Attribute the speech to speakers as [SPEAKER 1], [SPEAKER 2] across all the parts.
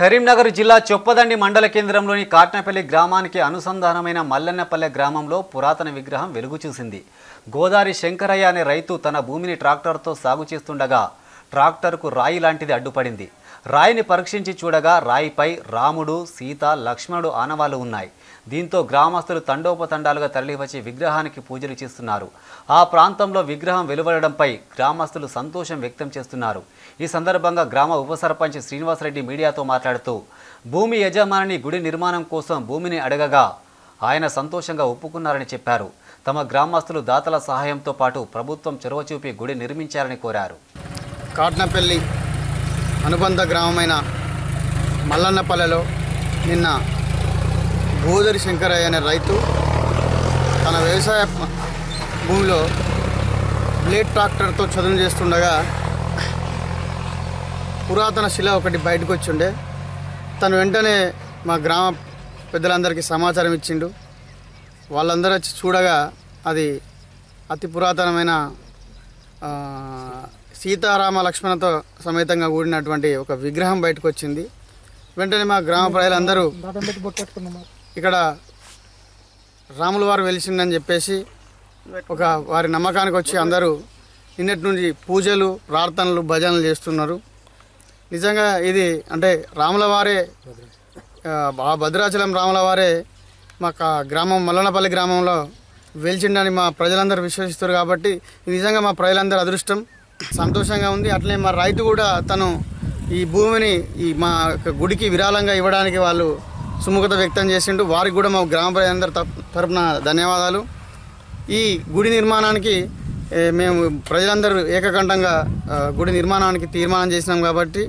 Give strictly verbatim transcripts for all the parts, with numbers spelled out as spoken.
[SPEAKER 1] కరీంనగర్ జిల్లా చొప్పదండి మండల కేంద్రంలోని కాట్నపల్లి గ్రామానికి అనుసంధానమైన మల్లన్నపల్లె గ్రామంలో పురాతన విగ్రహం వెలుగు చూసింది. గోదారి శంకరయ్య అనే రైతు తన భూమిని ట్రాక్టర్తో సాగు చేస్తుండగా ట్రాక్టర్కు రాయి లాంటిది అడ్డుపడింది. రాయిని పరీక్షించి చూడగా రాయిపై రాముడు, సీత, లక్ష్మణుడు ఆనవాళ్లు ఉన్నాయి. దీంతో గ్రామస్తులు తండోపతండాలుగా తరలివచ్చి విగ్రహానికి పూజలు చేస్తున్నారు. ఆ ప్రాంతంలో విగ్రహం వెలువడడంపై గ్రామస్తులు సంతోషం వ్యక్తం చేస్తున్నారు. ఈ సందర్భంగా గ్రామ ఉప సర్పంచ్ శ్రీనివాసరెడ్డి మీడియాతో మాట్లాడుతూ భూమి యజమానిని గుడి నిర్మాణం కోసం భూమిని అడగగా ఆయన సంతోషంగా ఒప్పుకున్నారని చెప్పారు. తమ గ్రామస్తులు దాతల సహాయంతో పాటు ప్రభుత్వం చొరవ చూపి గుడి నిర్మించాలని కోరారు.
[SPEAKER 2] కాట్నపల్లి అనుబంధ గ్రామమైన మల్లన్నపల్లెలో నిన్న గోదారి శంకరయ్య అనే రైతు తన వ్యవసాయ భూమిలో బ్లేడ్ ట్రాక్టర్తో చదును చేస్తుండగా పురాతన శిల ఒకటి బయటకు వచ్చిండే. తను వెంటనే మా గ్రామ పెద్దలందరికీ సమాచారం ఇచ్చిండు. వాళ్ళందరూ వచ్చి చూడగా అది అతి పురాతనమైన సీతారామ లక్ష్మణతో సమేతంగా కూడినటువంటి ఒక విగ్రహం బయటకు వచ్చింది. వెంటనే మా గ్రామ ప్రజలందరూ ఇక్కడ రాముల వారు వెలిసిందని చెప్పేసి ఒక వారి నమ్మకానికి వచ్చి అందరూ నిన్నటి నుంచి పూజలు, ప్రార్థనలు, భజనలు చేస్తున్నారు. నిజంగా ఇది అంటే రాముల వారే, ఆ భద్రాచలం రాముల వారే మా గ్రామం మల్లన్నపల్లి గ్రామంలో వెలిచిండని మా ప్రజలందరూ విశ్వసిస్తారు. కాబట్టి నిజంగా మా ప్రజలందరూ అదృష్టం, సంతోషంగా ఉంది. అట్లనే మా రైతు కూడా తను ఈ భూమిని ఈ మా గుడికి విరాళంగా ఇవ్వడానికి వాళ్ళు సుముఖత వ్యక్తం చేసిండు. వారికి కూడా మా గ్రామ ప్రజలందరి తరపున ధన్యవాదాలు. ఈ గుడి నిర్మాణానికి మేము ప్రజలందరూ ఏకకంఠంగా గుడి నిర్మాణానికి తీర్మానం చేసినాం. కాబట్టి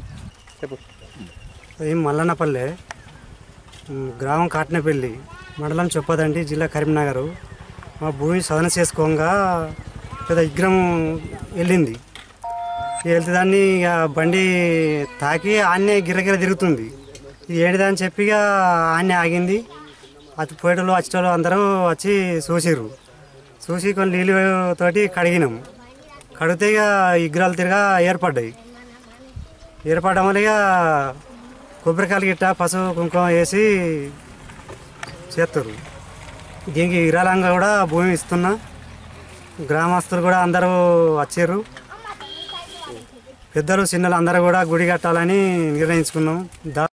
[SPEAKER 3] ఈ మల్లన్నపల్లె గ్రామం కాట్నపల్లి మండలం చొప్పదండి జిల్లా కరీంనగర్. మా భూమి సదన చేసుకోగా పెద్ద విగ్రహం వెళ్ళింది. వెళ్తే దాన్ని ఇక బండి తాకి ఆన్నే గిరగిర తిరుగుతుంది. ఇది ఏంటిదని చెప్పి ఇక ఆన్నే ఆగింది. అతి పోయేటోళ్ళు వచ్చేటోళ్ళు అందరూ వచ్చి చూసిర్రు. చూసి కొన్ని నీళ్ళు తోటి కడిగినాం. కడిగితే ఇక విగ్రహాలు తిరగా ఏర్పడ్డాయి. ఏర్పడడం వల్ల ఇక కొబ్బరికాయలు గిట్ట పసుపు కుంకుమ వేసి చేస్తారు. దీనికి విరాళంగా కూడా భూమి ఇస్తున్నా. గ్రామస్తులు కూడా అందరూ వచ్చారు. పెద్దలు చిన్నలు అందరూ కూడా గుడి కట్టాలని నిర్ణయించుకున్నాం.